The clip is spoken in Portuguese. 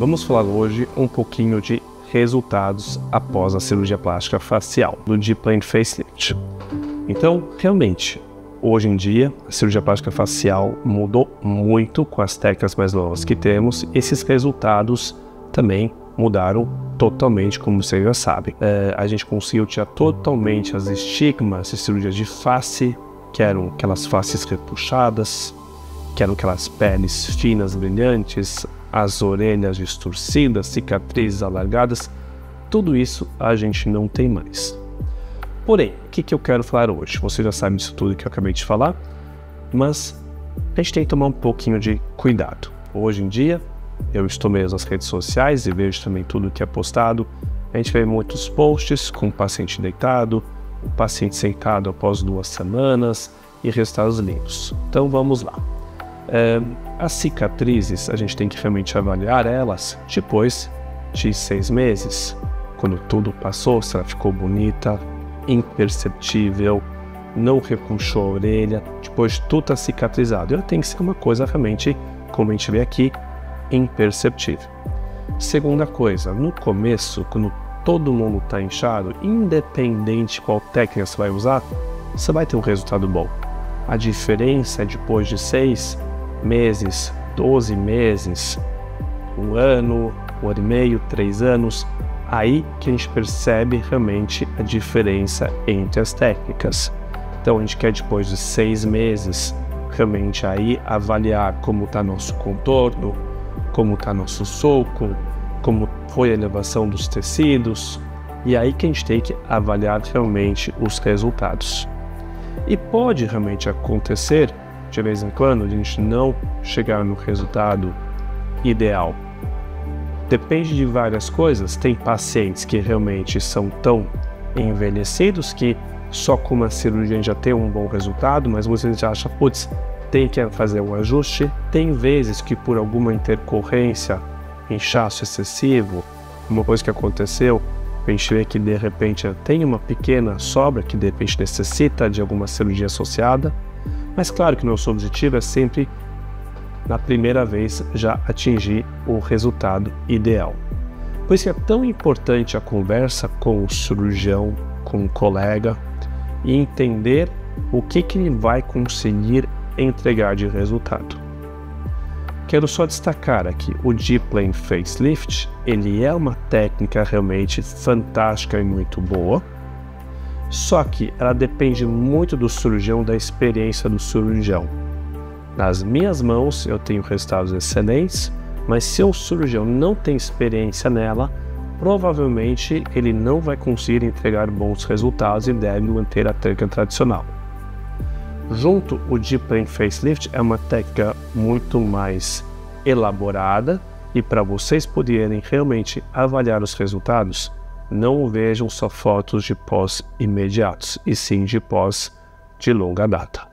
Vamos falar hoje um pouquinho de resultados após a cirurgia plástica facial, do D-Plane Facelift. Então, realmente, hoje em dia, a cirurgia plástica facial mudou muito com as técnicas mais novas que temos. Esses resultados também mudaram totalmente, como vocês já sabem. A gente conseguiu tirar totalmente as estigmas de cirurgias de face, que eram aquelas faces repuxadas, que eram aquelas peles finas, brilhantes, as orelhas distorcidas, cicatrizes alargadas. Tudo isso a gente não tem mais. Porém, o que eu quero falar hoje? Você já sabe disso tudo que eu acabei de falar, mas a gente tem que tomar um pouquinho de cuidado. Hoje em dia, eu estou mesmo nas redes sociais e vejo também tudo que é postado. A gente vê muitos posts com o paciente deitado, o paciente sentado após 2 semanas e resultados lindos. Então vamos lá. As cicatrizes, a gente tem que realmente avaliar elas depois de 6 meses. Quando tudo passou, se ela ficou bonita, imperceptível, não repuxou a orelha, depois de tudo está cicatrizado. Ela tem que ser uma coisa realmente, como a gente vê aqui, imperceptível. Segunda coisa, no começo, quando todo mundo está inchado, independente qual técnica você vai usar, você vai ter um resultado bom. A diferença é depois de 6 meses, 12 meses, 1 ano, 1 ano e meio, 3 anos, aí que a gente percebe realmente a diferença entre as técnicas. Então a gente quer depois de 6 meses realmente aí avaliar como está nosso contorno, como está nosso sulco, como foi a elevação dos tecidos, e aí que a gente tem que avaliar realmente os resultados. E pode realmente acontecer, de vez em quando, a gente não chegar no resultado ideal. Depende de várias coisas. Tem pacientes que realmente são tão envelhecidos que só com uma cirurgia já tem um bom resultado, mas você já acha, putz, tem que fazer um ajuste. Tem vezes que por alguma intercorrência, inchaço excessivo, uma coisa que aconteceu, a gente vê que de repente tem uma pequena sobra que de repente necessita de alguma cirurgia associada, mas claro que nosso objetivo é sempre, na primeira vez, já atingir o resultado ideal. Por isso que é tão importante a conversa com o cirurgião, com o colega, e entender o que ele vai conseguir entregar de resultado. Quero só destacar aqui, o D-Plane Facelift, ele é uma técnica realmente fantástica e muito boa, só que ela depende muito do cirurgião, da experiência do cirurgião. Nas minhas mãos eu tenho resultados excelentes, mas se o cirurgião não tem experiência nela, provavelmente ele não vai conseguir entregar bons resultados e deve manter a técnica tradicional. Junto, o D-Plane Facelift é uma técnica muito mais elaborada, e para vocês poderem realmente avaliar os resultados, não vejam só fotos de pós imediatos, e sim de pós de longa data.